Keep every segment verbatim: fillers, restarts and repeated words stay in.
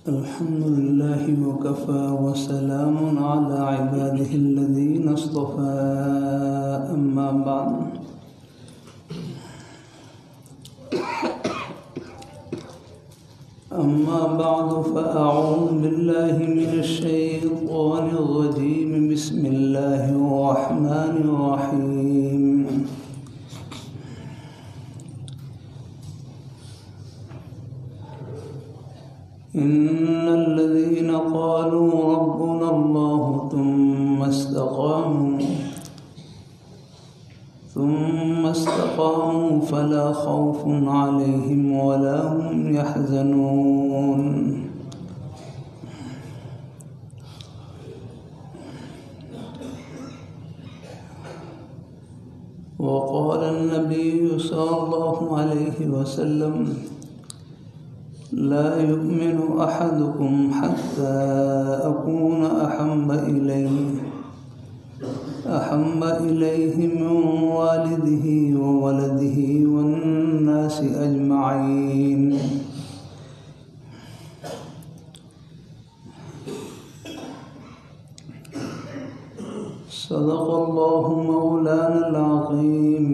الحمد لله وكفى وسلام على عباده الذين اصطفى أما بعد أما بعد فأعوذ بالله من الشيطان الرجيم بسم الله الرحمن الرحيم إن الذين قالوا ربنا الله ثم استقاموا ثم استقاموا فلا خوف عليهم ولا هم يحزنون وقال النبي صلى الله عليه وسلم لا يؤمن أحدكم حتى أكون أحب إليه أحب إليه من والده وولده والناس أجمعين صدق الله مولانا العظيم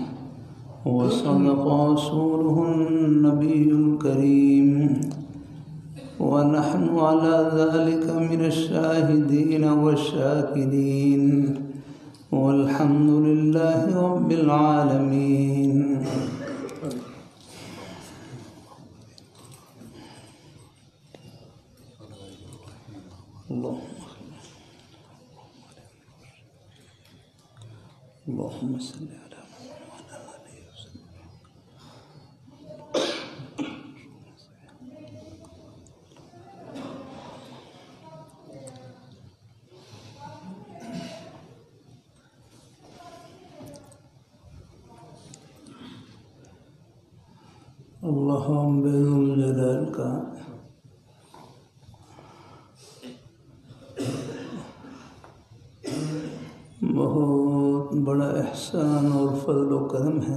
وصدق رسوله النبي الكريم ونحن على ذلك من الشاهدين والشاكرين والحمد لله رب العالمين اللهم صل على اللہ بذوالجلال کا بہت بڑا احسان اور فضل و کرم ہے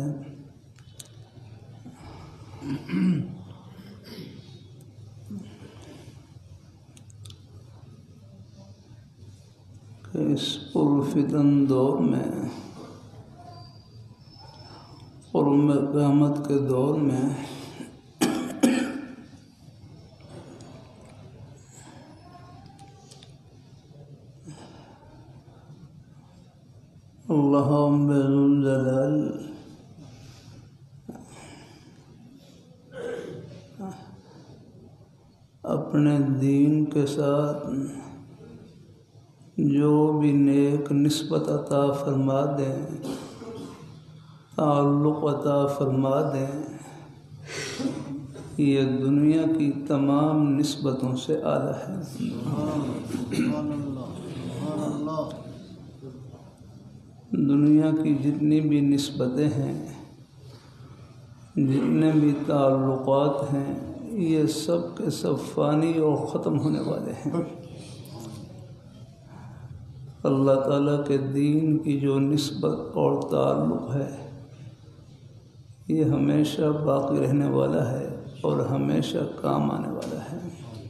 کہ اس پرفتن دور میں قرب قیامت کے دور میں اللہ بذوالجلال اپنے دین کے ساتھ جو بھی نیک نسبت عطا فرما دیں، تعلق عطا فرما دیں، یہ دنیا کی تمام نسبتوں سے اعلیٰ ہے۔ دنیا کی جتنی بھی نسبتیں ہیں، جتنے بھی تعلقات ہیں، یہ سب کے سب فانی اور ختم ہونے والے ہیں۔ اللہ تعالیٰ کے دین کی جو نسبت اور تعلق ہے، یہ ہمیشہ باقی رہنے والا ہے اور ہمیشہ کام آنے والا ہے۔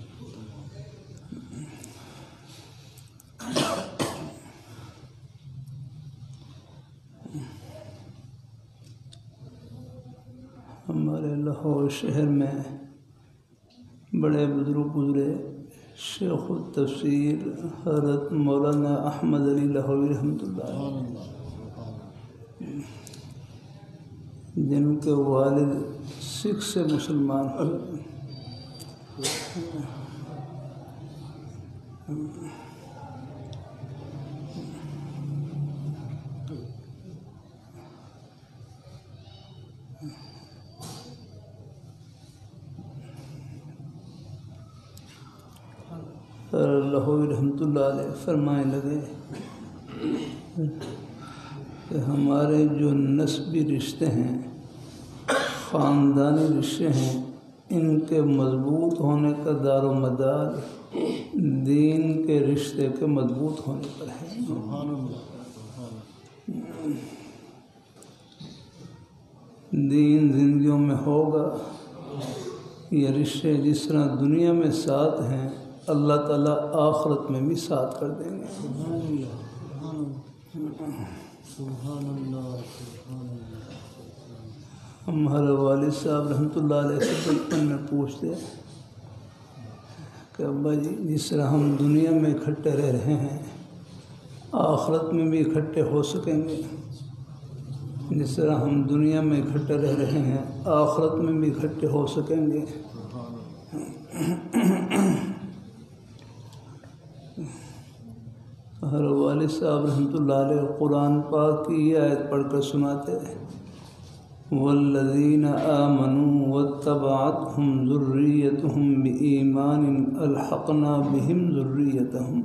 ہمارے لاہور شہر میں بڑے بزرگ گزرے، شیخ التفسیر حضرت مولانا احمد علی لاہوری رحمۃ اللہ علیہ، جن کے والد سکھ سے مسلمان ہوئے۔ لاہوری رحمۃ اللہ علیہ فرمائے لگے کہ ہمارے جو نسبی رشتے ہیں، خاندانی رشتے ہیں، ان کے مضبوط ہونے کا دار و مدار دین کے رشتے کے مضبوط ہونے پر ہے۔ دین زندگیوں میں ہوگا یہ رشتے جس طرح دنیا میں ساتھ ہیں اللہ تعالیٰ آخرت میں بھی ساتھ کر دیں گے. ہمارے والد صاحب رحمۃ اللہ علیہ سے بچپن میں پوچھتے کہ ابا جی جس طرح ہم دنیا میں اکٹھے رہ رہے ہیں آخرت میں بھی اکٹھے ہو سکیں گے؟ جس طرح ہم دنیا میں اکٹھے رہ رہے ہیں آخرت میں بھی اکٹھے ہو سکیں گے؟ ہر والد صاحب رحمۃ اللہ علیہ قرآن پاک کی یہ آیت پڑھ کر سناتے ہیں والذین آمنوا واتبعتهم ذریتهم بإیمان الحقنا بهم ذریتهم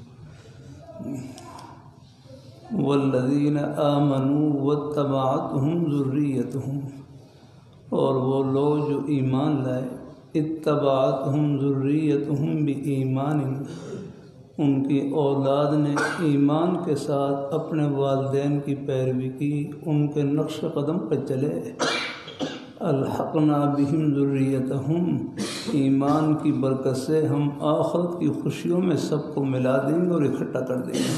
والذین آمنوا واتبعتهم ذریتهم اور وہ لوگ جو ایمان لائے اتبعتهم ذریتهم بإیمان ان کی اولاد نے ایمان کے ساتھ اپنے والدین کی پیروی کی ان کے نقش قدم پر چلے الحقنا بہم ذریتہم ایمان کی برکت سے ہم آخرت کی خوشیوں میں سب کو ملا دیں گے اور اکٹھا کر دیں گے.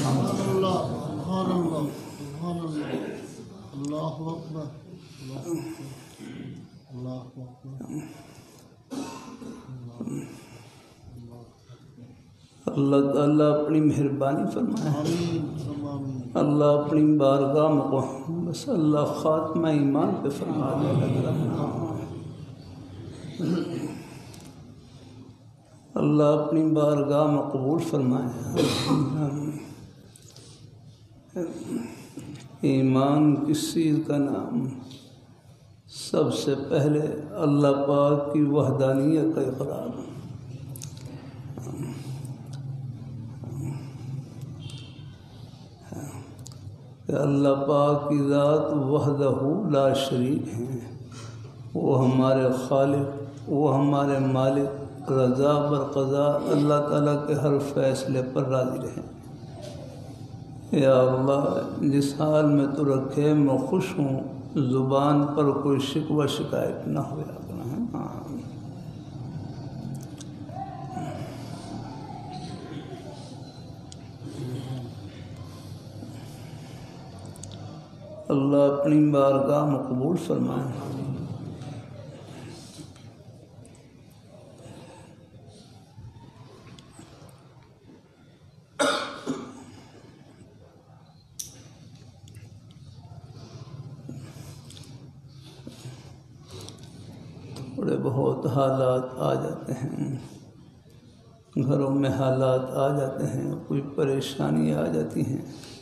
اللہ تعالیٰ اپنی مہربانی فرمائے. اللہ اپنی بارگاہ میں بس اللہ خاتمہ ایمان پہ فرمائے. اللہ اپنی بارگاہ میں قبول فرمائے. ایمان کس چیز کا نام؟ سب سے پہلے اللہ پاک کی وحدانیت کا اقرار. کہ اللہ پاک کی ذات وحدہ لا شریک ہیں، وہ ہمارے خالق، وہ ہمارے مالک، رضا بر قضا اللہ تعالیٰ کے ہر فیصلے پر راضی رہیں. یا اللہ جس حال میں تو رکھے میں خوش ہوں، زبان پر کوئی شکوہ شکایت نہ ہوا کرنا ہے. اللہ اپنی بارگاہ میں قبول فرمائے. بڑے بہت حالات آ جاتے ہیں، گھروں میں حالات آ جاتے ہیں، کوئی پریشانی آ جاتی ہیں.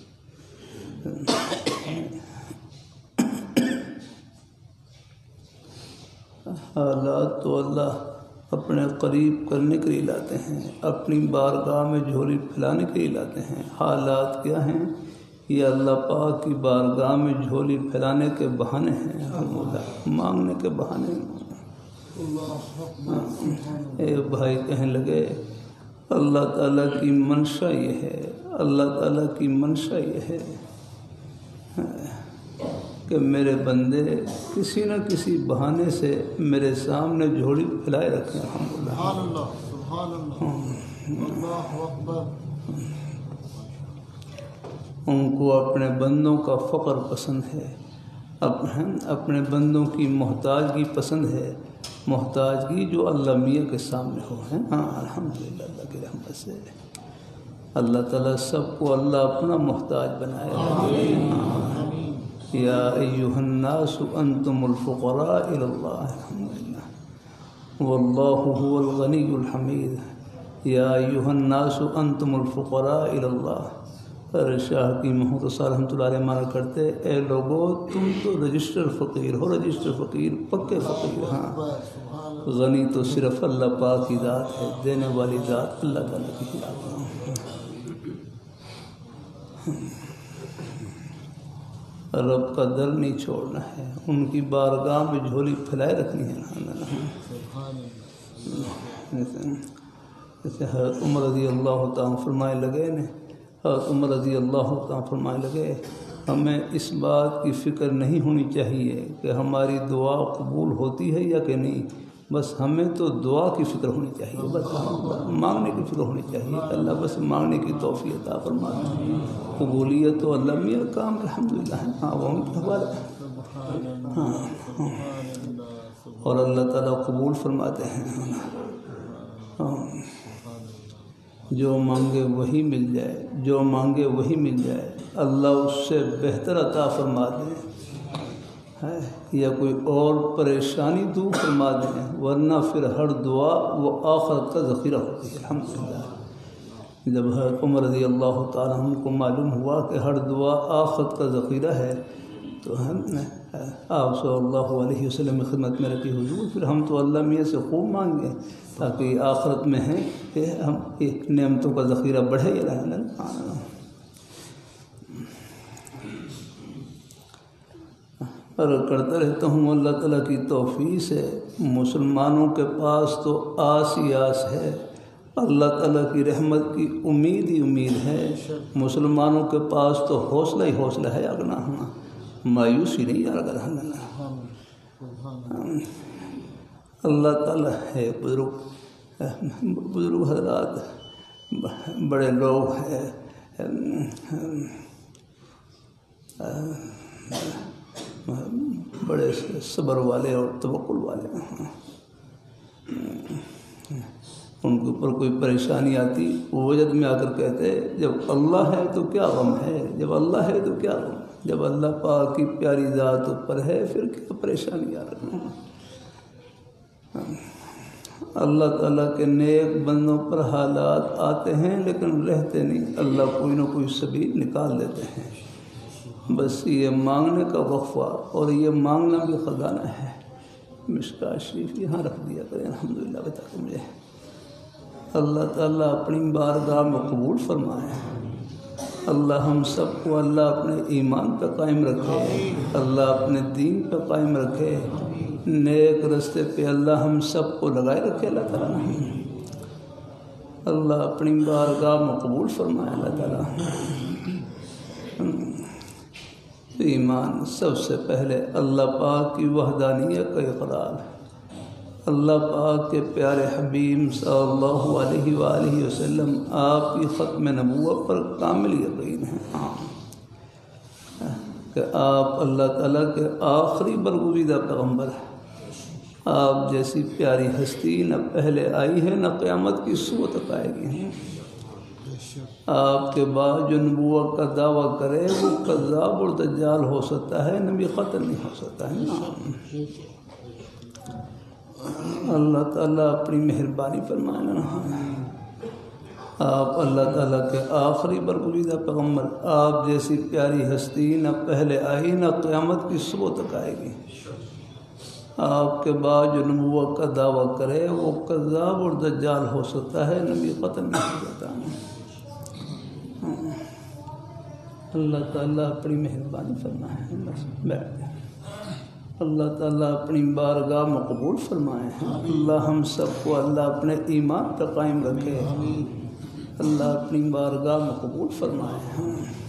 حالات تو اللہ اپنے قریب کرنے کے لیے لاتے ہیں، اپنی بارگاہ میں جھولی پھیلانے کے لیے لاتے ہیں. حالات کیا ہیں؟ یہ اللہ پاک کی بارگاہ میں جھولی پھیلانے کے بہانے ہیں، مانگنے کے بہانے. اے بھائی کہنے لگے اللہ تعالیٰ کی منشا یہ ہے، اللہ تعالیٰ کی منشا یہ ہے کہ میرے بندے کسی نہ کسی بہانے سے میرے سامنے جھولی پھیلائے رکھیں. الحمدللہ ان کو اپنے بندوں کا فقر پسند ہے، اپنے بندوں کی محتاجگی پسند ہے، محتاجگی جو اللہ میاں کے سامنے ہو. ہے ہاں الحمدللہ اللہ کی رحمت سے اللہ تعالیٰ سب کو اللہ اپنا محتاج بنائے. یا ایہا الناس انتم الفقراء الی اللہ الحمدللہ واللہ هو الغنی الحمید. یا ایہا الناس انتم الفقراء الی اللہ. شاہ کی محتسا رحمۃ اللہ علیہ مانا کرتے اے لوگو تم تو رجسٹر فقیر ہو، رجسٹر فقیر پکے فقیر. ہاں غنی تو صرف اللہ پاک کی ذات ہے، دینے والی ذات اللہ تعالیٰ کی ذات ہے. رب کا در نہیں چھوڑنا ہے، ان کی بارگاہ میں جھولی پھیلائے رکھنی ہے. جیسے حضرت عمر رضی اللہ تعالیٰ فرمائے لگے نے حضرت عمر رضی اللہ تعالیٰ فرمائے لگے ہمیں اس بات کی فکر نہیں ہونی چاہیے کہ ہماری دعا قبول ہوتی ہے یا کہ نہیں، بس ہمیں تو دعا کی فکر ہونی چاہیے، بس مانگنے کی فکر ہونی چاہیے، اللہ بس مانگنے کی توفیق عطا فرمائے۔ قبولیت تو اللہ میاں کام الحمدللہ ہے، ہاں وہ ان کے حوالے، ہاں ہاں اور اللہ تعالیٰ قبول فرماتے ہیں، ہاں جو مانگے وہی مل جائے، جو مانگے وہی مل جائے، اللہ اس سے بہتر عطا فرما دے ہے یا کوئی اور پریشانی دور فرما دیں، ورنہ پھر ہر دعا وہ آخرت کا ذخیرہ ہوتی ہے الحمدللہ۔ جب حضرت عمر رضی اللہ تعالیٰ عنہ کو معلوم ہوا کہ ہر دعا آخرت کا ذخیرہ ہے تو ہم نے آپ صلی اللہ علیہ وسلم کی خدمت میں رکھی، حضور پھر ہم تو اللہ میاں سے خوب مانگیں تاکہ آخرت میں ہیں کہ ہم ایک نعمتوں کا ذخیرہ بڑھے یا رہے۔ اور کرتا رہتا ہوں اللہ تعالیٰ کی توفیق سے مسلمانوں کے پاس تو آس ہی آس ہے، اللہ تعالیٰ کی رحمت کی امید ہی امید ہے، مسلمانوں کے پاس تو حوصلہ ہی حوصلہ ہے، اگنا ہاں مایوسی نہیں یار اگر اللہ تعالیٰ ہے۔ بزرگ بزرگ حضرات بڑے لوگ ہیں، بڑے صبر والے اور توکل والے ہیں، ان کے اوپر کوئی پریشانی آتی وہ وجد میں آ کر کہتے جب اللہ ہے تو کیا غم ہے، جب اللہ ہے تو کیا غم، جب اللہ پاک کی پیاری ذات اوپر ہے پھر کیا پریشانی آ رہی ہے۔ اللہ تعالیٰ کے نیک بندوں پر حالات آتے ہیں لیکن رہتے نہیں، اللہ کوئی نہ کوئی سبیل نکال دیتے ہیں، بس یہ مانگنے کا وقفہ اور یہ مانگنا بھی خزانہ ہے۔ مشکا شریف یہاں رکھ دیا کریں الحمدللہ، بتا کے مجھے اللہ تعالیٰ اپنی بارگاہ میں قبول فرمائے، اللہ ہم سب کو اللہ اپنے ایمان پہ قائم رکھے، اللہ اپنے دین پہ قائم رکھے، نیک رستے پہ اللہ ہم سب کو لگائے رکھے اللہ تعالیٰ، اللہ اپنی بارگاہ میں قبول فرمائے اللہ تعالیٰ۔ ایمان سب سے پہلے اللہ پاک کی وحدانیت کا اقرار، اللہ پاک کے پیارے حبیب صلی اللہ علیہ وآلہ وسلم آپ کی ختم نبوت پر کامل یقین ہے کہ آپ اللہ تعالیٰ کے آخری برگزیدہ پیغمبر ہیں، آپ جیسی پیاری ہستی نہ پہلے آئی ہے نہ قیامت کی صورت تک آئے گی ہیں، آپ کے بعد جو نبوت کا دعویٰ کرے وہ کذاب اور دجال ہو سکتا ہے، نبی قتل نہیں ہو سکتا ہے۔ اللہ تعالیٰ اپنی مہربانی فرمائے، آپ اللہ تعالیٰ کے آخری برگزیدہ پیغمبر، آپ جیسی پیاری ہستی نہ پہلے آئی نہ قیامت کی صبح تک آئے گی، آپ کے بعد جو نبوت کا دعویٰ کرے وہ کذاب اور دجال ہو سکتا ہے، نبی قتل نہیں ہو سکتا۔ اللہ تعالیٰ اپنی مہربانی فرمائے، بس بیٹھ جائیں، اللہ تعالیٰ اپنی بارگاہ میں قبول فرمائے، اللہ ہم سب کو اللہ اپنے ایمان پر قائم رکھے، اللہ اپنی بارگاہ میں قبول فرمائے،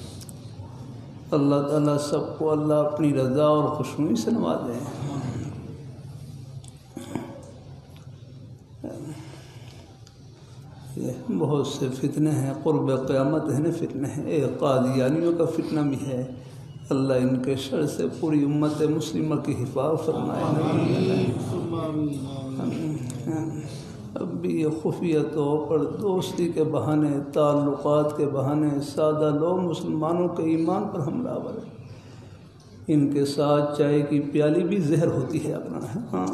اللہ تعالیٰ سب کو اللہ اپنی رضا اور خوشنوئی سے نوازے۔ بہت سے فتنے ہیں، قرب قیامت ہے نا فتنے ہیں، ایک قادیانیوں کا فتنہ بھی ہے، اللہ ان کے شر سے پوری امت مسلمہ کی حفاظت فرمائے۔ اب بھی یہ خفیہ طور پر دوستی کے بہانے، تعلقات کے بہانے سادہ لوگ مسلمانوں کے ایمان پر حملہ آور ہیں، ان کے ساتھ چائے کی پیالی بھی زہر ہوتی ہے اپنا، ہاں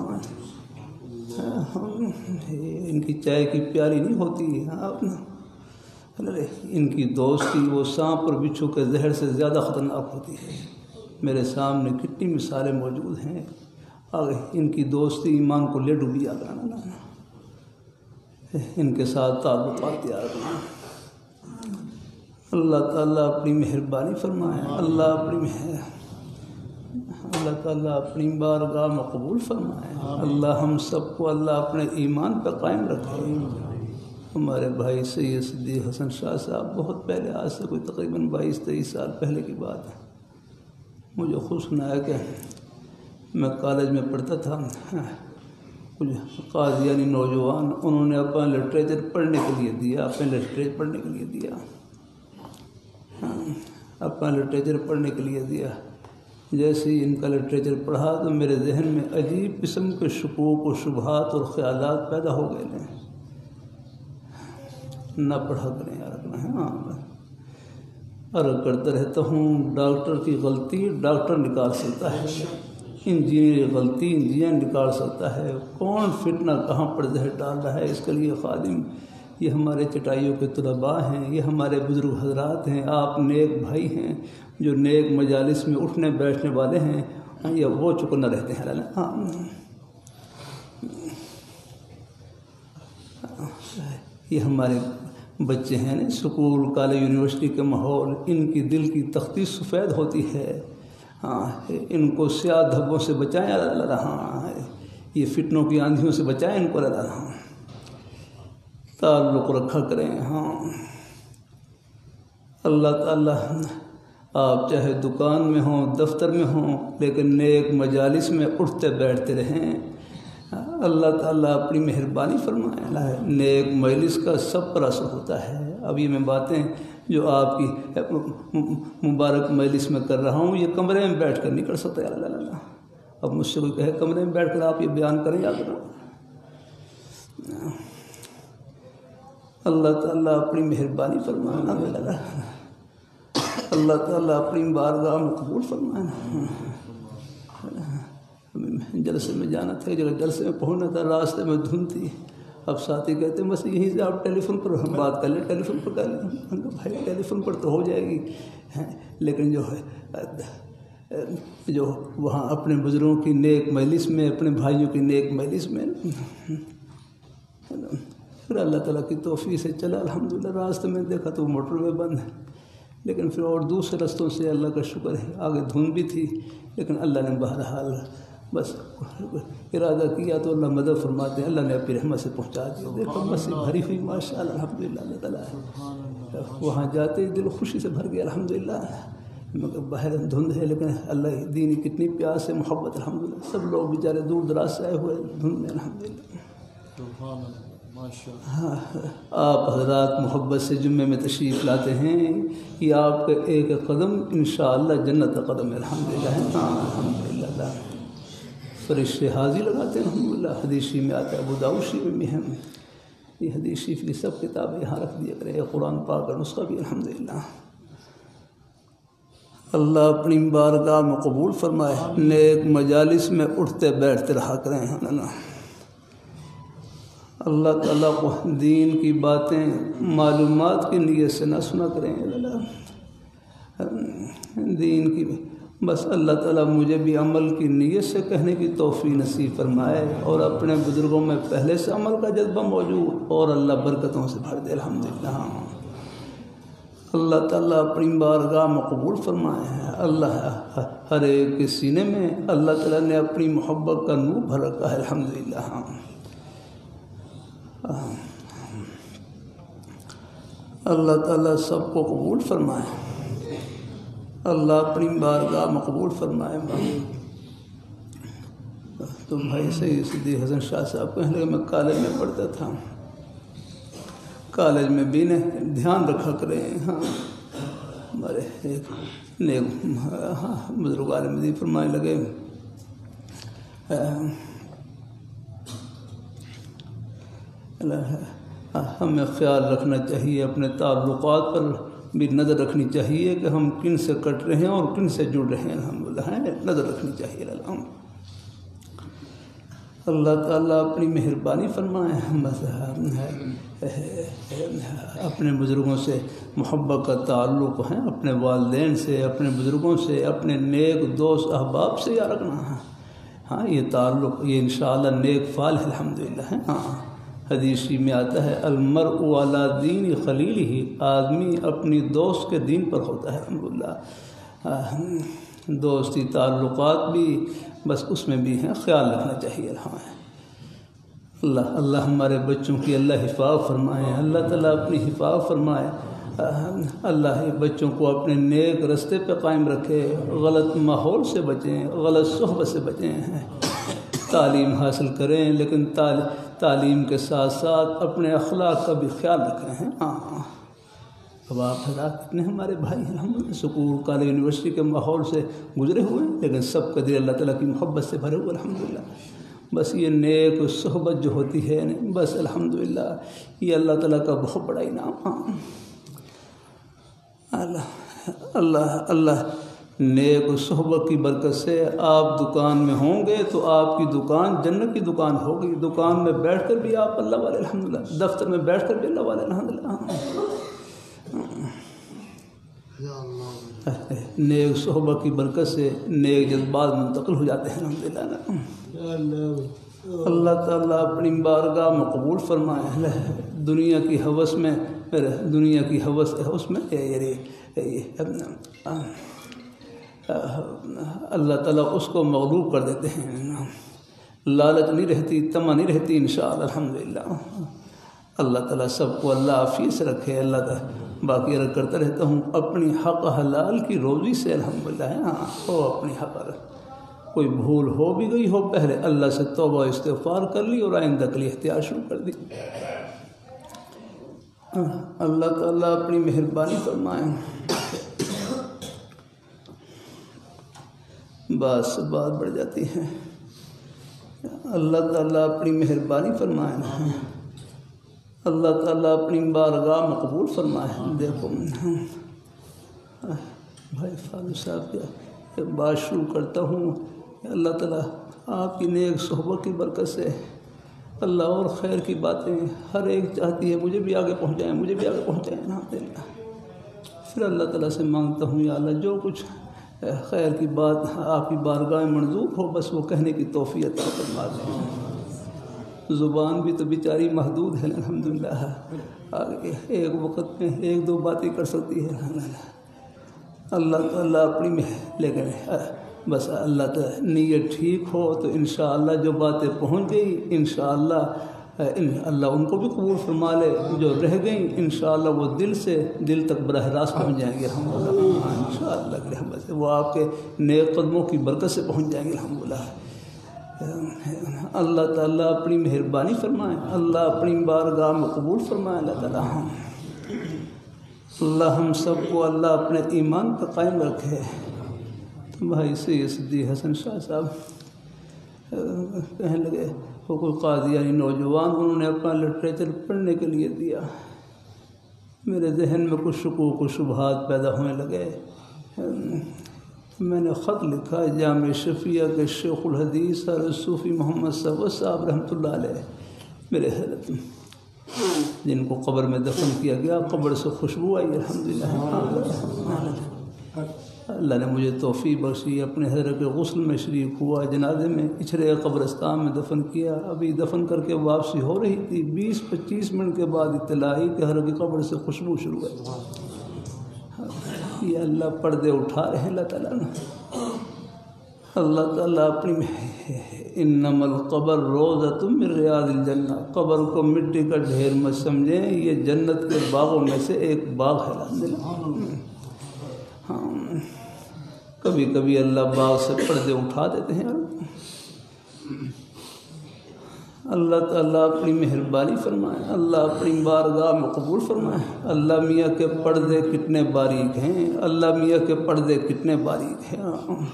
ان کی چائے کی پیالی نہیں ہوتی، ان کی دوستی وہ سانپ اور بچھو کے زہر سے زیادہ خطرناک ہوتی ہے۔ میرے سامنے کتنی مثالیں موجود ہیں، آگے ان کی دوستی ایمان کو لے ڈوبی آ کرنا، ان کے ساتھ تعلقات تیار کرنا۔ اللہ تعالیٰ اپنی مہربانی فرمائے، اللہ اپنی مہر اللہ تعالیٰ اپنی بارگاہ میں قبول فرمائے، اللہ ہم سب کو اللہ اپنے ایمان پہ قائم رکھے۔ ہمارے بھائی سید صدیق حسن شاہ صاحب بہت پہلے، آج سے کوئی تقریباً بائیس تیئیس سال پہلے کی بات ہے، مجھے خوش سنایا کہ میں کالج میں پڑھتا تھا، کچھ قادیانی نوجوان، انہوں نے اپنا لٹریچر پڑھنے کے لیے دیا، اپنے لٹریچر پڑھنے کے لیے دیا اپنا لٹریچر پڑھنے کے لیے دیا جیسے ہی ان کا لٹریچر پڑھا تو میرے ذہن میں عجیب قسم کے شکوک و شبہات اور خیالات پیدا ہو گئے ہیں۔ نہ پڑھا کریں یار اپنا، ہاں عرض کرتا رہتا ہوں، ڈاکٹر کی غلطی ڈاکٹر نکال سکتا ہے، انجینئر کی غلطی انجینئر نکال سکتا ہے، کون فتنہ کہاں پر زہر ڈال رہا ہے اس کے لیے خادم یہ ہمارے چٹائیوں کے طلباء ہیں، یہ ہمارے بزرگ حضرات ہیں، آپ نیک بھائی ہیں جو نیک مجالس میں اٹھنے بیٹھنے والے ہیں، یہ وہ چکر نہ رہتے ہیں۔ ہاں یہ ہمارے بچے ہیں نا، اسکول کالج یونیورسٹی کے ماحول، ان کی دل کی تختی سفید ہوتی ہے، ہاں ان کو سیاہ دھبوں سے بچائیں اللہ، ہاں یہ فتنوں کی آندھیوں سے بچائیں ان کو اللہ، ہاں تعلق رکھا کریں۔ ہاں اللہ تعالیٰ آپ چاہے دکان میں ہوں دفتر میں ہوں لیکن نیک مجالس میں اٹھتے بیٹھتے رہیں، اللہ تعالیٰ اپنی مہربانی فرمائے، نیک مجلس کا سب پر اثر ہوتا ہے۔ اب یہ میں باتیں جو آپ کی مبارک مجلس میں کر رہا ہوں یہ کمرے میں بیٹھ کر نہیں کر سکتا اللہ اللہ، اب مجھ سے کوئی کہے کمرے میں بیٹھ کر آپ یہ بیان کریں یا کریں، اللہ تعالیٰ اپنی مہربانی فرمائے، اللہ تعالیٰ اپنی بارگاہ میں قبول فرمائے۔ جلسے میں جانا تھا، جگہ جلسے میں پہنچنا تھا، راستے میں دھند تھی، اب ساتھی کہتے ہیں بس یہیں سے آپ ٹیلی فون پر ہم بات کر لیں، ٹیلی فون پر کر لیں، بھائی ٹیلی فون پر تو ہو جائے گی لیکن جو ہے جو وہاں اپنے بزرگوں کی نیک مجلس میں، اپنے بھائیوں کی نیک مجلس میں، پھر اللہ تعالیٰ کی توفیق سے چلا الحمدللہ۔ راستے میں دیکھا تو موٹر وے بند ہے، لیکن پھر اور دوسرے رستوں سے اللہ کا شکر ہے آگے دھند بھی تھی، لیکن اللہ نے بہرحال بس ارادہ کیا تو اللہ مدد فرماتے ہیں، اللہ نے اپنی رحمت سے پہنچا دیا۔ دیکھو مسجد بھری ہوئی ماشاء اللہ الحمدللہ، اللہ تعالیٰ وہاں جاتے ہی دل خوشی سے بھر گیا الحمدللہ، مگر باہر دھند ہے لیکن اللہ دین کی کتنی پیاس ہے، محبت الحمدللہ، سب لوگ بیچارے دور دراز سے آئے ہوئے دھند میں الحمدللہ۔ ہاں آپ حضرات محبت سے جمعے میں تشریف لاتے ہیں، یہ آپ کا ایک قدم انشاءاللہ جنت کا قدم ہے الحمدللہ، ہاں الحمدللہ، فرشتے حاضری لگاتے ہیں الحمدللہ۔ حدیث شریف میں آتا ہے، ابو داؤد شریف میں بھی ہے، یہ حدیث شریف کی سب کتابیں یہاں رکھ دیا کرے، قرآن پاک کا نسخہ بھی الحمدللہ۔ اللہ اپنی بارگاہ میں قبول فرمائے، نیک مجالس میں اٹھتے بیٹھتے رہا کریں، اللہ تعالیٰ کو دین کی باتیں معلومات کی نیت سے نہ سنا کریں، دین کی بس اللہ تعالیٰ مجھے بھی عمل کی نیت سے کہنے کی توفیق نصیب فرمائے، اور اپنے بزرگوں میں پہلے سے عمل کا جذبہ موجود، اور اللہ برکتوں سے بھر دے الحمدللہ۔ اللہ تعالیٰ اپنی بارگاہ میں قبول فرمائے، اللہ ہر ایک کے سینے میں اللہ تعالیٰ نے اپنی محبت کا نور بھر رکھا ہے الحمدللہ۔ اللہ تعالیٰ سب کو قبول فرمائے، اللہ اپنی بارگاہ میں قبول فرمائے۔ تو بھائی سید صدیق حسن شاہ صاحب کہنے لگے میں کالج میں پڑھتا تھا، کالج میں بھی نے دھیان رکھا کریں، ہاں ہمارے ایک نیک ہاں بزرگ عالم دین فرمانے لگے ہمیں خیال رکھنا چاہیے، اپنے تعلقات پر بھی نظر رکھنی چاہیے کہ ہم کن سے کٹ رہے ہیں اور کن سے جڑ رہے ہیں، الحمدللہ نظر رکھنی چاہیے۔ اللہ تعالیٰ اپنی مہربانی فرمائے، اپنے بزرگوں سے محبت کا تعلق ہے، اپنے والدین سے، اپنے بزرگوں سے، اپنے نیک دوست احباب سے یاد رکھنا ہے، ہاں یہ تعلق یہ انشاءاللہ نیک فعال ہے الحمدللہ۔ ہاں حدیث میں آتا ہے المرء علی دین خلیلہ، آدمی اپنی دوست کے دین پر ہوتا ہے الحمدللہ۔ دوستی تعلقات بھی بس اس میں بھی ہیں، خیال رکھنا چاہیے۔ اللہ اللہ ہمارے بچوں کی اللہ حفاظت فرمائے، اللہ تعالیٰ اپنی حفاظت فرمائے، اللہ بچوں کو اپنے نیک رستے پہ قائم رکھے، غلط ماحول سے بچیں، غلط صحبت سے بچیں ہیں۔ تعلیم حاصل کریں، لیکن تعلیم کے ساتھ ساتھ اپنے اخلاق کا بھی خیال رکھیں ہیں۔ ہاں اب آپ حضرات کتنے ہمارے بھائی ہیں، ہم سکول کالج یونیورسٹی کے ماحول سے گزرے ہوئے ہیں، لیکن سب کا دل اللہ تعالیٰ کی محبت سے بھرے ہوئے الحمدللہ۔ بس یہ نیک صحبت جو ہوتی ہے بس الحمدللہ یہ اللہ تعالیٰ کا بہت بڑا انعام۔ اللہ اللہ اللہ نیک صحبت کی برکت سے آپ دکان میں ہوں گے تو آپ کی دکان جنت کی دکان ہوگی، دکان میں بیٹھ کر بھی آپ اللہ والے الحمدللہ، دفتر میں بیٹھ کر بھی اللہ والے الحمدللہ۔ نیک صحبت کی برکت سے نیک جذبات منتقل ہو جاتے ہیں الحمدللہ۔ اللہ تعالیٰ اپنی بارگاہ میں قبول فرمائے۔ دنیا کی ہوس میں دنیا کی ہوس اس میں اللہ تعالیٰ اس کو مغلوب کر دیتے ہیں، لالچ نہیں رہتی، طمع نہیں رہتی انشاءاللہ الحمدللہ۔ اللہ تعالیٰ سب کو اللہ عافیت سے رکھے۔ اللہ تعالیٰ باقی عرض کرتا رہتا ہوں اپنی حق حلال کی روزی سے الحمدللہ ہے۔ ہاں وہ اپنی حق کوئی بھول ہو بھی گئی ہو پہلے اللہ سے توبہ استغفار کر لی اور آئندہ کے لیے احتیاط شروع کر دی۔ اللہ تعالیٰ اپنی مہربانی فرمائے۔ بس بات بڑھ جاتی ہے۔ اللہ تعالیٰ اپنی مہربانی فرمائے، اللہ تعالیٰ اپنی بارگاہ میں قبول فرمائے۔ دیکھو بھائی فاروق صاحب کیا بات شروع کرتا ہوں، اللہ تعالیٰ آپ کی نیک صحبت کی برکت سے اللہ اور خیر کی باتیں ہر ایک چاہتی ہے مجھے بھی آگے پہنچائیں، مجھے بھی آگے پہنچائیں الحمدللہ۔ پھر اللہ تعالیٰ سے مانگتا ہوں یا اللہ جو کچھ خیر کی بات آپ کی بارگاہ میں منظور ہو بس وہ کہنے کی توفیق عطا فرما دیں۔ زبان بھی تو بیچاری محدود ہے الحمدللہ، آگے ایک وقت میں ایک دو باتیں کر سکتی ہے الحمدللہ۔ اللہ تعالیٰ اپنی لیکن بس اللہ تعالیٰ نیت ٹھیک ہو تو انشاءاللہ جو باتیں پہنچ گئی انشاءاللہ اللہ ان کو بھی قبول فرما لے، جو رہ گئیں انشاءاللہ وہ دل سے دل تک براہ راست پہنچ جائیں گے الحمدللہ انشاءاللہ کی رحمت سے، وہ آپ کے نیک قدموں کی برکت سے پہنچ جائیں گے الحمدللہ۔ اللہ تعالیٰ اپنی مہربانی فرمائے، اللہ اپنی بارگاہ میں قبول فرمائے۔ اللہ تعالیٰ ہم اللہ ہم سب کو اللہ اپنے ایمان پر قائم رکھے۔ بھائی سید صدیق حسن شاہ صاحب کہنے لگے وہ کوئی قادیانی نوجوان انہوں نے اپنا لٹریچر پڑھنے کے لیے دیا، میرے ذہن میں کچھ شکوک و شبہات پیدا ہونے لگے۔ میں نے خط لکھا جامع شفیہ کے شیخ الحدیث حضرت صوفی محمد صاحب صاحب رحمۃ اللہ علیہ میرے حضرت جن کو قبر میں دفن کیا گیا، قبر سے خوشبو آئی الحمدللہ۔ اللہ نے مجھے توفیق بخشی، اپنے حضرت کے غسل میں شریک ہوا، جنازے میں اچھرے قبرستان میں دفن کیا۔ ابھی دفن کر کے واپسی ہو رہی تھی، بیس پچیس منٹ کے بعد اطلاع آئی کہ حضرت کی قبر سے خوشبو شروع ہے۔ یہ اللہ پردے اٹھا رہے ہیں اللہ تعالیٰ نے۔ اللہ تعالیٰ اپنی انما القبر روضۃ من ریاض الجنہ، قبر کو مٹی کا ڈھیر مت سمجھیں، یہ جنت کے باغوں میں سے ایک باغ ہے الحمدللہ۔ ہاں کبھی کبھی اللہ باغ سے پردے اٹھا دیتے ہیں۔ اللہ تعالیٰ اپنی مہربانی فرمائے، اللہ اپنی بارگاہ میں قبول فرمائے۔ اللہ میاں کے پردے کتنے باریک ہیں، اللہ میاں کے پردے کتنے باریک ہیں۔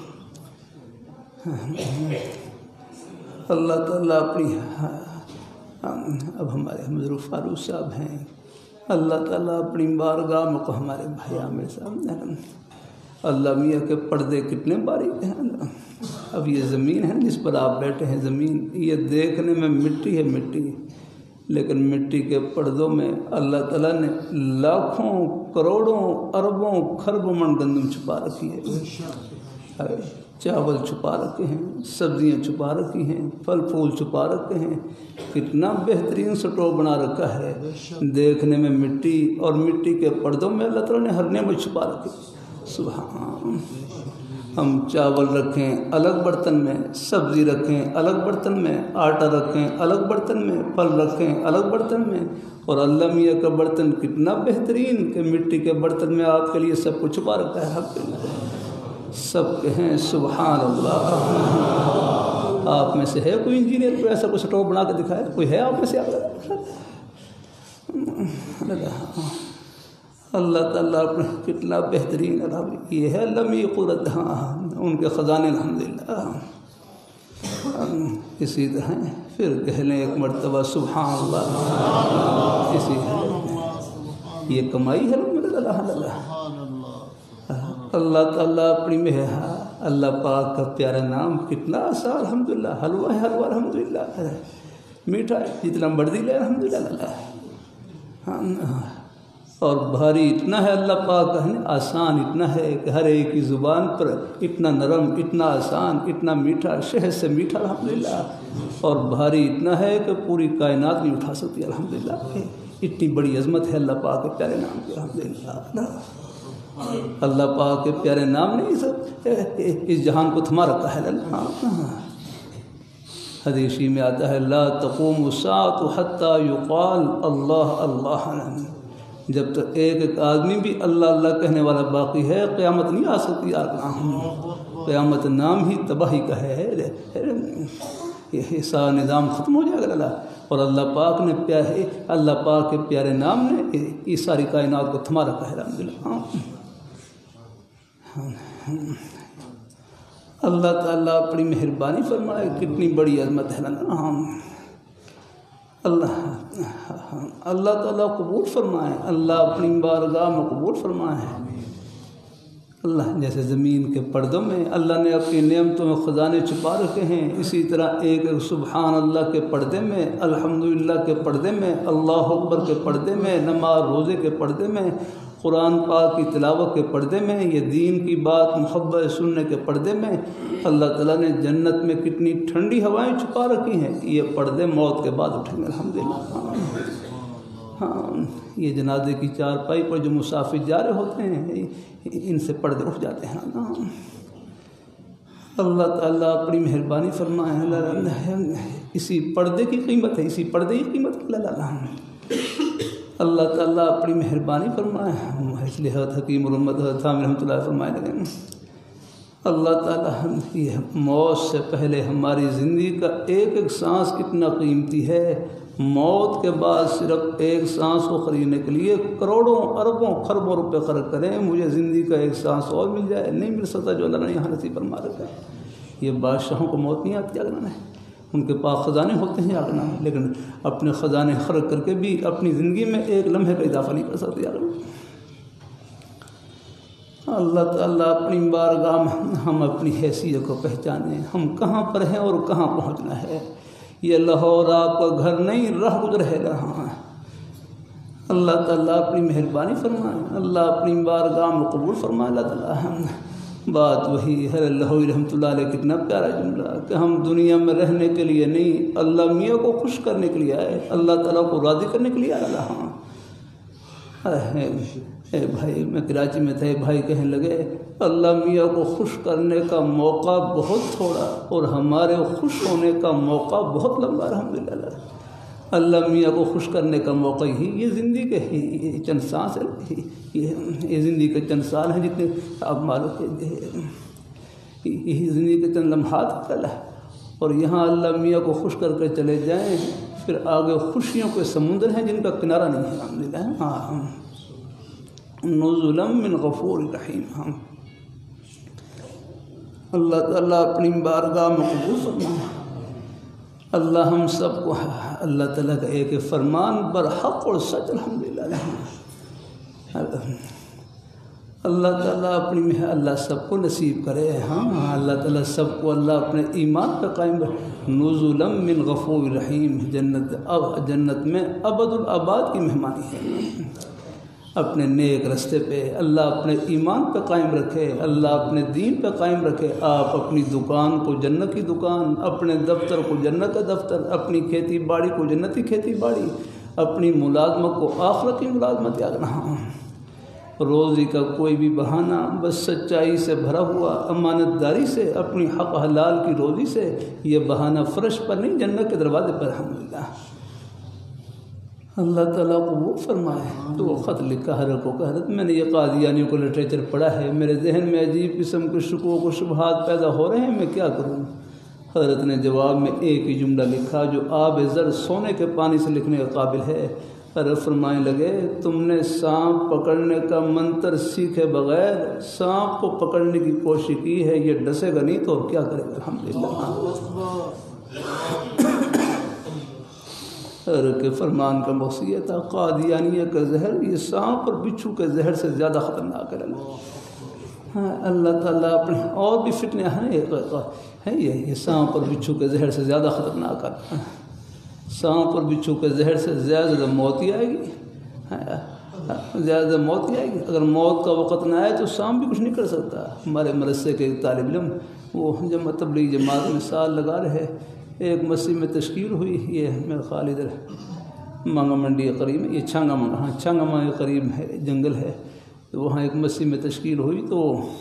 اللہ تعالیٰ اپنی اب ہمارے حضرت فاروق صاحب ہیں، اللہ تعالیٰ اپنی بارگاہ میں ہمارے بھائی عامر صاحب، اللہ میاں کے پردے کتنے باریک ہیں۔ اب یہ زمین ہے جس پر آپ بیٹھے ہیں، زمین یہ دیکھنے میں مٹی ہے مٹی، لیکن مٹی کے پردوں میں اللہ تعالیٰ نے لاکھوں کروڑوں اربوں خربوں من گندم چھپا رکھی ہے، چاول چھپا رکھے ہیں، سبزیاں چھپا رکھی ہیں، پھل پھول چھپا رکھے ہیں، کتنا بہترین سٹو بنا رکھا ہے دیکھنے میں مٹی، اور مٹی کے پردوں میں اللہ تعالیٰ نے ہر نعمت چھپا رکھی۔ سبحان، ہم چاول رکھیں الگ برتن میں، سبزی رکھیں الگ برتن میں، آٹا رکھیں الگ برتن میں، پھل رکھیں الگ برتن میں، اور اللہ میاں کا برتن کتنا بہترین کہ مٹی کے برتن میں آپ کے لیے سب کچھ چھپا رکھا ہے۔ سب کہیں سبحان اللہ۔ آپ میں سے ہے کوئی انجینئر کوئی ایسا کوئی سٹور بنا کے دکھائے؟ کوئی ہے آپ میں سے؟ اللہ تعالیٰ اپنے کتنا بہترین اللہ یہ ہے لمی قدرت ہاں ان کے خزانے الحمدللہ. اسی طرح پھر کہہ لیں ایک مرتبہ سبحان اللہ. اسی یہ کمائی ہے اللہ اللہ تعالیٰ اپنی میں ہے. اللہ پاک کا پیارا نام کتنا آسان الحمدللہ. حلوہ ہے حلوہ الحمدللہ، میٹھا جتنا مرضی لے الحمدللہ. ہاں اور بھاری اتنا ہے اللہ پاک کا، آسان اتنا ہے کہ ہر ایک کی زبان پر اتنا نرم اتنا آسان اتنا میٹھا شہد سے میٹھا الحمدللہ. اور بھاری اتنا ہے کہ پوری کائنات نہیں اٹھا سکتی الحمدللہ. اتنی بڑی عظمت ہے اللہ پاک کے پیارے نام کی الحمدللہ. اللہ پاک کے پیارے نام نے اس جہان کو تھما رکھا ہے. حدیثی میں آتا ہے لا تقوم الساعة حتى يقال اللہ اللہ. جب تک ایک ایک آدمی بھی اللہ اللہ کہنے والا باقی ہے قیامت نہیں آ سکتی. قیامت نام ہی تباہی کا ہے. یہ سارا نظام ختم ہو جائے گا اللہ. اور اللہ پاک نے پیارے اللہ پاک کے پیارے نام نے یہ ساری کائنات کو تھما رکھا ہے الحمدللہ. اللہ تعالیٰ اپنی مہربانی فرمائے کتنی بڑی عظمت ہے نا. اللہ اللہ تعالیٰ قبول فرمائے. اللہ اپنی بارگاہ میں قبول فرمائے. اللہ جیسے زمین کے پردوں میں اللہ نے اپنی نعمتوں میں خزانے چھپا رکھے ہیں، اسی طرح ایک سبحان اللہ کے پردے میں، الحمدللہ کے پردے میں، اللہ اکبر کے پردے میں، نماز روزے کے پردے میں، قرآن پاک کی تلاوت کے پردے میں، یہ دین کی بات محبت سننے کے پردے میں اللہ تعالیٰ نے جنت میں کتنی ٹھنڈی ہوائیں چھپا رکھی ہیں. یہ پردے موت کے بعد اٹھیں گے الحمدللہ. ہاں یہ جنازے کی چارپائی پر جو مسافر جا رہے ہوتے ہیں ان سے پردے اٹھ جاتے ہیں. اللہ تعالیٰ اپنی مہربانی فرمائے. اسی پردے کی قیمت ہے، اسی پردے کی قیمت اللہ اللہ تعالیٰ اپنی مہربانی فرمائے. اس لیے حضرت حکیم الامت حضرت عامر رحمۃ اللہ فرمائے لگے اللہ تعالیٰ یہ موت سے پہلے ہماری زندگی کا ایک ایک سانس اتنا قیمتی ہے، موت کے بعد صرف ایک سانس کو خریدنے کے لیے کروڑوں اربوں خربوں روپے خرچ کریں، مجھے زندگی کا ایک سانس اور مل جائے، نہیں مل سکتا جو اللہ نے یہاں نصیب فرما رکھا ہے. یہ بادشاہوں کو موت نہیں آتی اگنا ہے، ان کے پاس خزانے ہوتے ہیں اگنا ہے، لیکن اپنے خزانے خرچ کر کے بھی اپنی زندگی میں ایک لمحے کا اضافہ نہیں کر سکتے اگنا. اللہ تعالیٰ اپنی بارگاہ میں ہم اپنی حیثیت کو پہچانیں، ہم کہاں پر ہیں اور کہاں پہنچنا ہے. یہ لاہور آپ کا گھر نہیں، راہ گزر ہے رہا. اللہ تعالیٰ اپنی مہربانی فرمائے. اللہ اپنی بارگاہ میں قبول فرمائے. اللہ تعالیٰ بات وہی ہے لاہوری رحمۃ اللہ علیہ کتنا پیارا جملہ کہ ہم دنیا میں رہنے کے لیے نہیں، اللہ میاں کو خوش کرنے کے لیے آئے، اللہ تعالیٰ کو راضی کرنے کے لیے آئے. ہاں اے بھائی میں کراچی میں تھے، بھائی کہنے لگے اللہ میاں کو خوش کرنے کا موقع بہت تھوڑا اور ہمارے خوش ہونے کا موقع بہت لمبا الحمدللہ. اللہ میاں کو خوش کرنے کا موقع ہی یہ زندگی کے ہی چند سانس ہے، یہ زندگی کے چند سال ہیں جتنے آپ معلوم یہی زندگی کے چند لمحات کل ہے. اور یہاں اللہ میاں کو خوش کر کے چلے جائیں، پھر آگے خوشیوں کے سمندر ہیں جن کا کنارہ نہیں ہے الحمدللہ. ہاں نزلا من غفور رحیم. ہم اللہ تعالیٰ اپنی بارگاہ میں قبول فرمائے. اللہ ہم سب کو اللہ تعالیٰ کا ایک فرمان برحق اور سچ الحمدللہ. اللہ تعالیٰ اپنی میں اللہ سب کو نصیب کرے. ہاں اللہ تعالیٰ سب کو اللہ اپنے ایمان پہ قائم رکھے. نزلا من غفور رحیم. جنت اب جنت میں ابد الآباد کی مہمانی ہے. اپنے نیک رستے پہ اللہ اپنے ایمان پہ قائم رکھے، اللہ اپنے دین پہ قائم رکھے. آپ اپنی دکان کو جنت کی دکان، اپنے دفتر کو جنت کا دفتر، اپنی کھیتی باڑی کو جنتی کھیتی باڑی، اپنی ملازمت کو آخرت کی ملازمت یاد رہا. روزی کا کوئی بھی بہانہ، بس سچائی سے بھرا ہوا امانت داری سے، اپنی حق حلال کی روزی سے. یہ بہانہ فرش پر نہیں، جنت کے دروازے پر الحمدللہ. اللہ تعالیٰ قبول فرمائے. تو وہ خط لکھا حضرت کو کہ حضرت میں نے یہ قادیانیوں کو لٹریچر پڑھا ہے، میرے ذہن میں عجیب قسم کے شکوک و شبہات پیدا ہو رہے ہیں، میں کیا کروں. حضرت نے جواب میں ایک ہی جملہ لکھا جو آب زر سونے کے پانی سے لکھنے کے قابل ہے۔ حضرت فرمانے لگے تم نے سانپ پکڑنے کا منتر سیکھے بغیر سانپ کو پکڑنے کی کوشش کی ہے، یہ ڈسے گا نہیں تو اور کیا کرے گا؟ الحمدللہ۔ حضرت کے فرمان کا مقصد یہ تھا قادیانیہ کا زہر یہ سانپ اور بچھو کے زہر سے زیادہ خطرناک ہے۔ ہاں اللہ تعالیٰ اپنے اور بھی فتنے ہیں ہیں یہ یہ سانپ اور بچھو کے زہر سے زیادہ خطرناک ہے۔ سانپ اور بچھو کے زہر سے زیادہ زیادہ موت ہی آئے گی، زیادہ زیادہ موت ہی آئے گی۔ اگر موت کا وقت نہ آئے تو سانپ بھی کچھ نہیں کر سکتا۔ ہمارے مدرسے کے ایک طالب علم وہ جب تبلیغ جماعت میں سال لگا رہے، ایک مسجد میں تشکیل ہوئی، یہ میرے خیال ادھر مانگا منڈی کے قریب ہے، یہ چھانگا مانگا ہاں چھانگا مانگا کے قریب ہے، جنگل ہے، تو وہاں ایک مسجد میں تشکیل ہوئی تو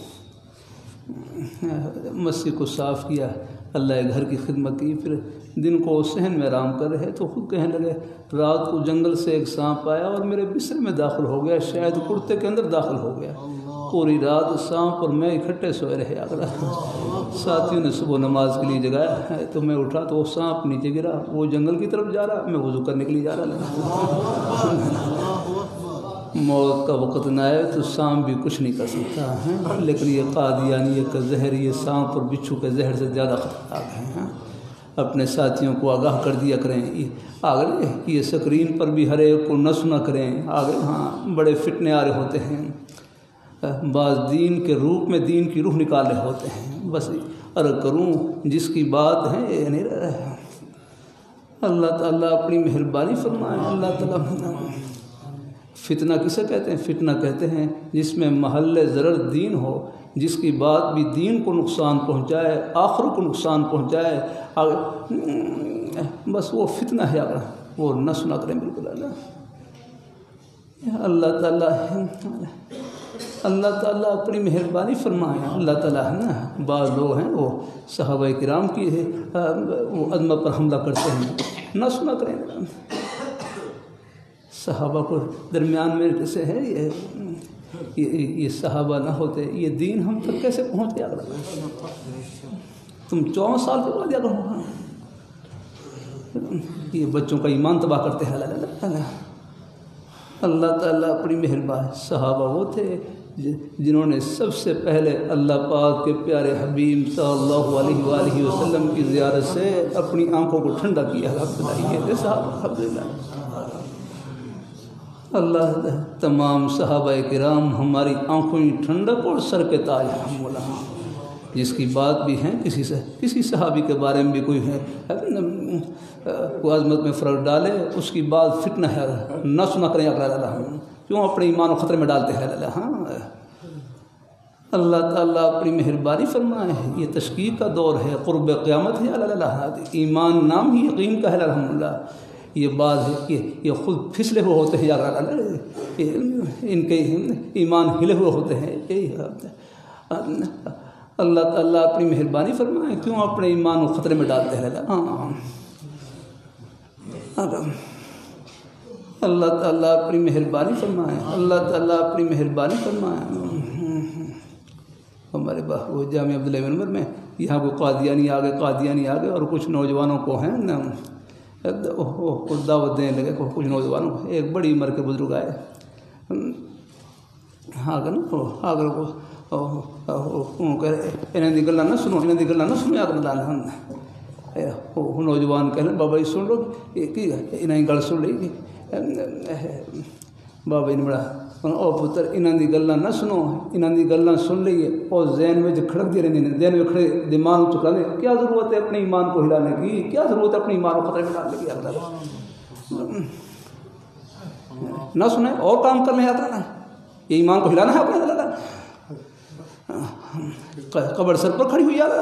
مسجد کو صاف کیا، اللہ کے گھر کی خدمت کی، پھر دن کو صحن میں آرام کر رہے تو خود کہنے لگے رات کو جنگل سے ایک سانپ آیا اور میرے بستر میں داخل ہو گیا، شاید کرتے کے اندر داخل ہو گیا۔ پوری رات سانپ اور میں اکٹھے سوئے رہے۔ اگلا ساتھیوں نے صبح نماز کے لیے جگایا تو میں اٹھا تو وہ سانپ نیچے گرا، وہ جنگل کی طرف جا رہا، میں وضو کرنے کے لیے جا رہا۔ موت کا وقت نہ آئے تو سانپ بھی کچھ نہیں کر سکتا ہے، لیکن یہ قادیانیہ کا زہر یہ سانپ اور بچھو کے زہر سے زیادہ خطرناک ہے۔ اپنے ساتھیوں کو آگاہ کر دیا کریں، آگے یہ سکرین پر بھی ہر ایک کو نہ سنا کریں، آگے ہاں بڑے فتنے آ رہے ہوتے ہیں، بعض دین کے روپ میں دین کی روح نکال رہے ہوتے ہیں۔ بس عرض کروں جس کی بات ہے یہ نہیں رہ رہا ہے۔ اللہ تعالیٰ اپنی مہربانی فرمائے۔ اللہ تعالیٰ فتنہ کسے کہتے ہیں؟ فتنہ کہتے ہیں جس میں محل ضرر دین ہو، جس کی بات بھی دین کو نقصان پہنچائے، آخر کو نقصان پہنچائے، بس وہ فتنہ ہے، اگر وہ نہ سنا کریں بالکل۔ اللہ اللہ تعالیٰ اللہ تعالیٰ اپنی مہربانی فرمائے۔ اللہ تعالیٰ ہے نا بعض لوگ ہیں وہ صحابہ کرام کی ہے وہ عظمت پر حملہ کرتے ہیں، نہ سنا کریں۔ صحابہ کو درمیان میں جیسے ہے یہ یہ یہ صحابہ نہ ہوتے یہ دین ہم تک کیسے پہنچ گیا؟ تم چودہ سال کے بعد کرو یہ بچوں کا ایمان تباہ کرتے ہیں۔ اللہ تعالیٰ اپنی مہربانی۔ صحابہ وہ تھے جنہوں نے سب سے پہلے اللہ پاک کے پیارے حبیب صلی اللہ علیہ وآلہ وسلم کی زیارت سے اپنی آنکھوں کو ٹھنڈا کیا۔ الحمدللہ اللہ تمام صحابہ کرام ہماری آنکھوں کی ٹھنڈک اور سر کے تاج ہیں مولانا۔ جس کی بات بھی ہے کسی سے کسی صحابی کے بارے میں بھی کوئی ہے کوئی عظمت میں فرق ڈالے اس کی بات فتنہ ہے، نہ سنا کریں۔ اللہ کیوں اپنے ایمان و خطرے میں ڈالتے ہیں؟ اللہ ہاں اللہ تعالیٰ اپنی مہربانی فرمائے۔ یہ تشکیق کا دور ہے، قرب قیامت ہے۔ اللہ ایمان نام ہی یقین کا ہے۔ الحمدللہ یہ بات ہے کہ یہ خود پھسلے ہوئے ہوتے ہیں، ان کے ایمان ہلے ہوئے ہوتے ہیں۔ اللہ تعالیٰ اپنی مہربانی فرمائے، کیوں اپنے ایمان کو خطرے میں ڈالتے ہیں؟ ہاں اللہ تعالیٰ اپنی مہربانی فرمائے۔ اللہ تعالیٰ اپنی مہربانی فرمائے۔ ہمارے وہ جامعہ عبداللہ بن عمر میں یہاں کو قادیانی آ گئے قادیانی آ گئے اور کچھ نوجوانوں کو ہیں نا دعوت دینے لگے، کچھ نوجوانوں کو ایک بڑی عمر کے بزرگ آئے آگر نا آگر انہوں نے گلا نہ سنو انہوں نے گلا نہ سنو آگر لانا نوجوان کہنے بابا جی سن لو کی انہیں گل سن لی بابا جی نے بڑا او پتر انہوں کی گلاں نہ سنو، انہوں کی گلاں سن لیے اور ذہن میں کھڑک دی رہی ہیں، ذہن میں کھڑے دماغ چکا دیں۔ کیا ضرورت ہے اپنے ایمان کو ہلانے کی؟ کیا ضرورت ہے اپنے ایمان کو خطرے میں ڈالنے کی؟ اللہ نہ سنیں اور کام کرنے آتا نا، یہ ایمان کو ہلانا ہے اپنے۔ اللہ قبر سر پر کھڑی ہوئی ہے۔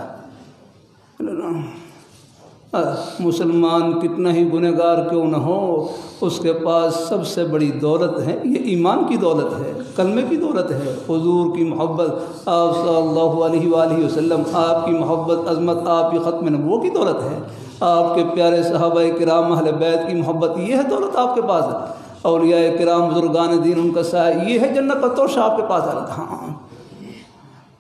اللہ مسلمان کتنا ہی گنہگار کیوں نہ ہو اس کے پاس سب سے بڑی دولت ہے یہ ایمان کی دولت ہے، کلمے کی دولت ہے، حضور کی محبت، آپ صلی اللہ علیہ وآلہ وسلم، آپ کی محبت عظمت، آپ کی ختم نبوت کی دولت ہے، آپ کے پیارے صحابہ کرام اہل بیت کی محبت، یہ ہے دولت آپ کے پاس ہے، اولیاء کرام بزرگان دین ان کا سایہ، یہ ہے جنت کا توشہ آپ کے پاس ہے۔ ہاں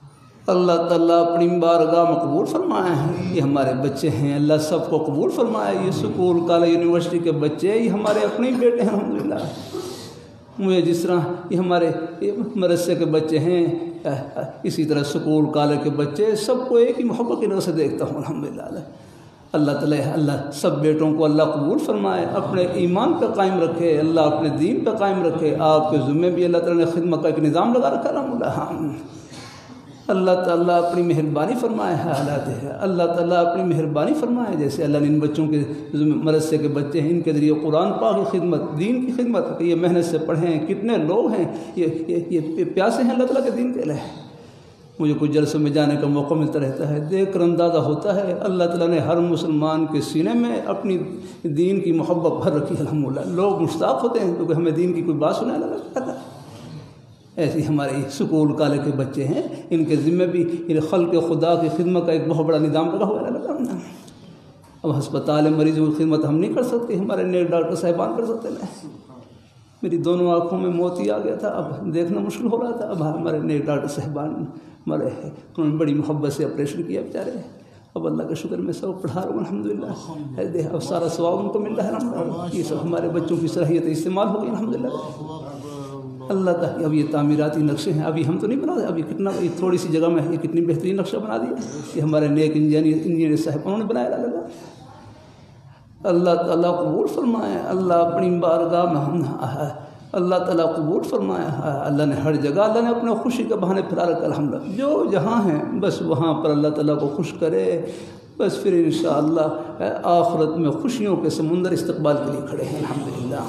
اللہ تعالیٰ اپنی بارگاہ میں قبول فرمائے ہیں. یہ ہمارے بچے ہیں، اللہ سب کو قبول فرمائے. یہ اسکول کالج یونیورسٹی کے بچے، یہ ہمارے اپنے بیٹے ہیں الحمدللہ. مجھے جس طرح یہ ہمارے مدرسے کے بچے ہیں، اسی طرح اسکول کالج کے بچے، سب کو ایک ہی محبت کی نظر سے دیکھتا ہوں الحمدللہ. اللہ تعالیٰ اللہ سب بیٹوں کو اللہ قبول فرمائے، اپنے ایمان پہ قائم رکھے، اللہ اپنے دین پہ قائم رکھے. آپ کے ذمے بھی اللہ تعالیٰ نے خدمت کا ایک نظام لگا رکھا الحمدللہ. اللہ تعالیٰ اپنی مہربانی فرمائے حالات ہے. اللہ تعالیٰ اپنی مہربانی فرمائے. جیسے اللہ نے ان بچوں کے مدرسے کے بچے ہیں، ان کے ذریعے قرآن پاک کی خدمت، دین کی خدمت، یہ محنت سے پڑھیں. کتنے لوگ ہیں یہ یہ پیاسے ہیں اللہ تعالیٰ کے دین کے لیے. مجھے کچھ جلسوں میں جانے کا موقع ملتا رہتا ہے، دیکھ کر اندازہ ہوتا ہے اللہ تعالیٰ نے ہر مسلمان کے سینے میں اپنی دین کی محبت بھر رکھی ہے الحمدللہ. لوگ مشتاق ہوتے ہیں کیونکہ ہمیں دین کی کوئی بات سنانے لگا. ایسی ہمارے اسکول کالج کے بچے ہیں، ان کے ذمے بھی خلق خدا کی خدمت کا ایک بہت بڑا نظام لگا ہوا ہے. اب ہسپتال مریضوں کی خدمت ہم نہیں کر سکتے، ہمارے نیک ڈاکٹر صاحبان کر سکتے ہیں. میری دونوں آنکھوں میں موتی آ گیا تھا، اب دیکھنا مشکل ہو رہا تھا. اب ہمارے نیک ڈاکٹر صاحبان مرے ہیں، انہوں نے بڑی محبت سے آپریشن کیا بیچارے. اب اللہ کا شکر میں سب پڑھا رہا ہوں الحمدللہ. اب سارا ثواب ان کو مل رہا ہے الحمدللہ. یہ سب ہمارے بچوں کی صلاحیت استعمال ہو گئی الحمدللہ. اللہ تعالیٰ اب یہ تعمیراتی نقشے ہیں، ابھی ہم تو نہیں بنا رہے، ابھی کتنا یہ تھوڑی سی جگہ میں یہ کتنی بہترین نقشہ بنا دیا. یہ ہمارے نیک انجینئر انجینئر صاحب انہوں نے بنایا لگا. اللہ تعالیٰ قبول فرمائے. اللہ اپنی بارگاہ میں ہم اللہ تعالیٰ قبول فرمائے. اللہ نے ہر جگہ اللہ نے اپنے خوشی کے بہانے پھیلا رکھا الحمدللہ. جو جہاں ہیں بس وہاں پر اللہ تعالیٰ کو خوش کرے، بس پھر انشاءاللہ آخرت میں خوشیوں کے سمندر استقبال کے لیے کھڑے ہیں الحمدللہ.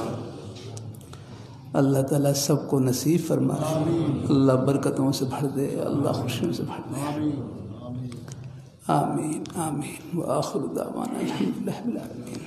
اللہ تعالیٰ سب کو نصیب فرمائے. اللہ برکتوں سے بھر دے، اللہ خوشیوں سے بھر دے. آمین آمین. وآخر دعوانا الحمدللہ رب العالمین.